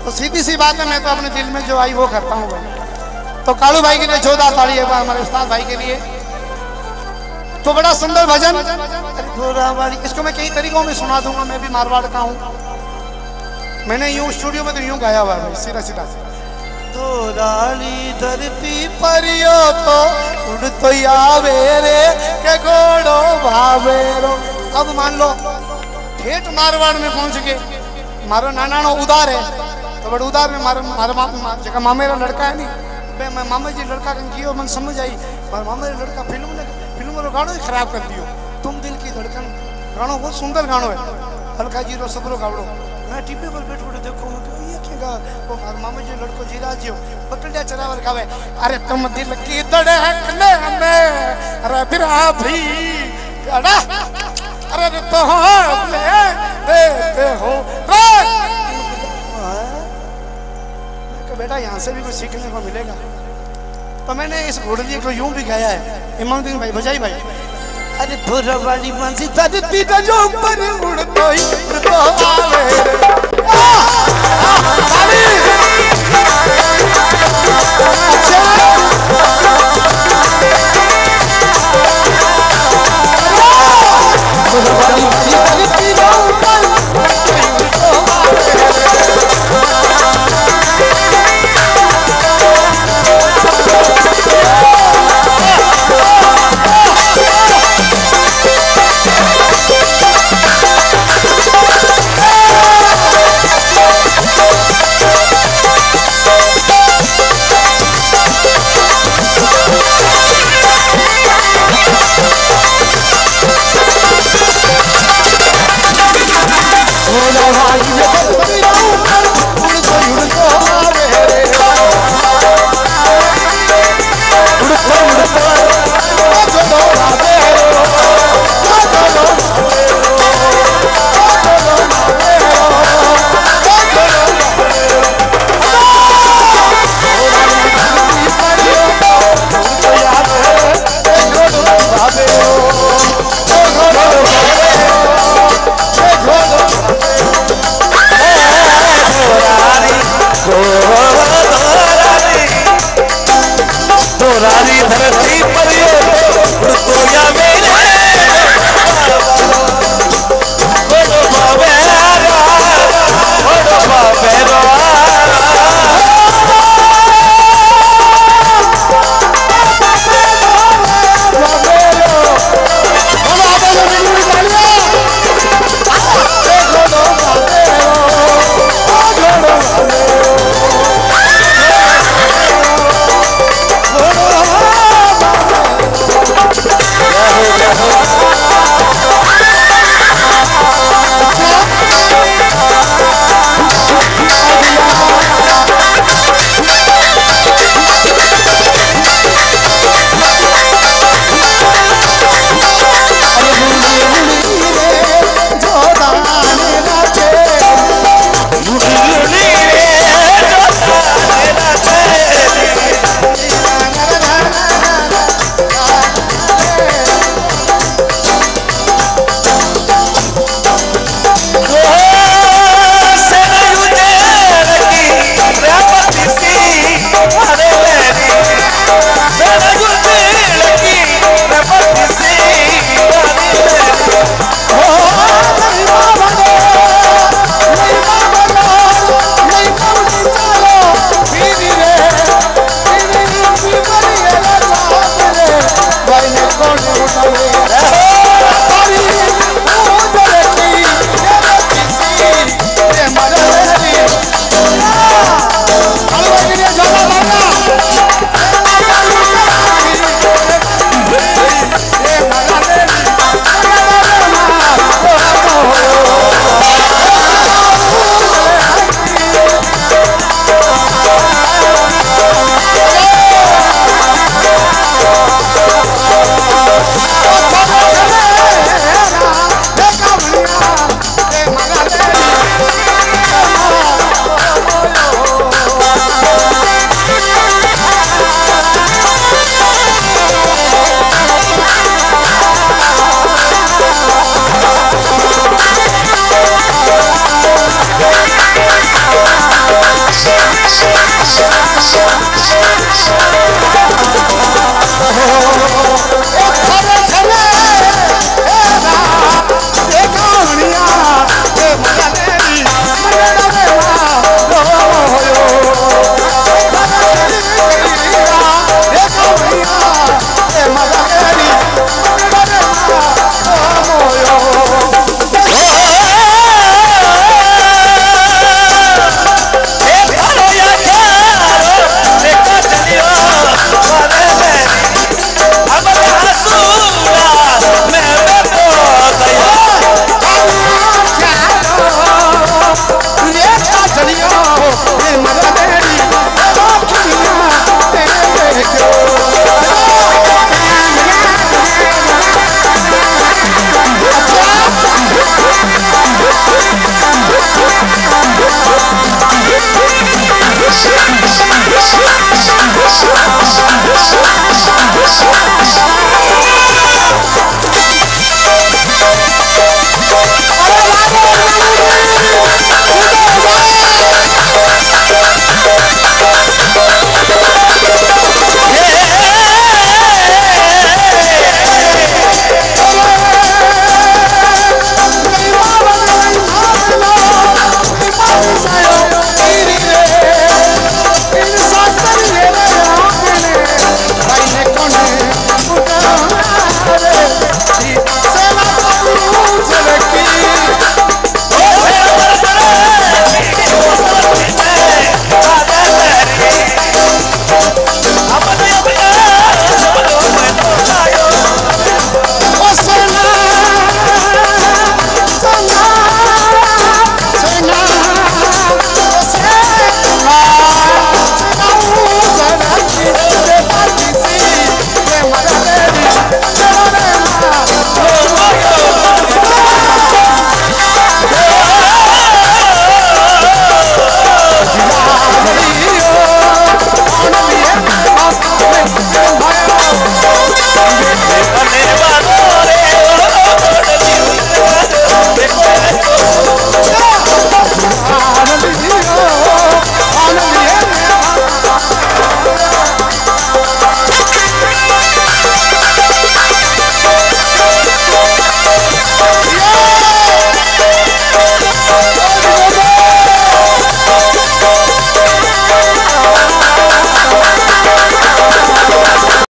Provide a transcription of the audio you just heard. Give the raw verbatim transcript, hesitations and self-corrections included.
तो सीधी सी बात है, मैं तो अपने दिल में जो आई वो करता हूँ भाई। तो कालू भाई के लिए जोरदार ताली है हमारे उस्ताद भाई के लिए। तो बड़ा सुंदर भजन वाली, इसको मैं कई तरीकों में सुना दूंगा, मैं भी मारवाड़ का हूँ। मैंने यूं स्टूडियो में तो यूं गाया हुआ है सीधा सीधा। तो राली धरती परियो तो उड़ तो आवे रे के घोड़ो भावे रो। अब मान लो ठेठ मारवाड़ में पहुंच गए, मारो नानानो उदार है तो बड़ा उदार में मारो मारो मामा जगह मामेरा लड़का है नहीं बे मैं मामा जी लड़का कन कियो मन समझ आई, पर मामा जी लड़का फिल्म ने फिल्म रो गानो ही खराब कर दियो। तुम दिल की धड़कन गानो बहुत सुंदर गानो है, हल्का जीरो सबरो गावड़ो। मैं टीवी पर बैठ बैठ देखो ये क्या गा वो मार मामा जी लड़को जीरा जियो बकलिया चरावर गावे। अरे तुम दिल की धड़कने में अरे फिर आप भी अरे अरे तो ले देते हो बेटा, यहाँ से भी कुछ सीखने को मिलेगा। तो मैंने इस घोड़ली को यूं भी गाया है, इमामुद्दीन भाई बजाई भाई। अरे भोरा वाली मंजी धरती का जो ऊपर उड़ तो ही तो आवे ओ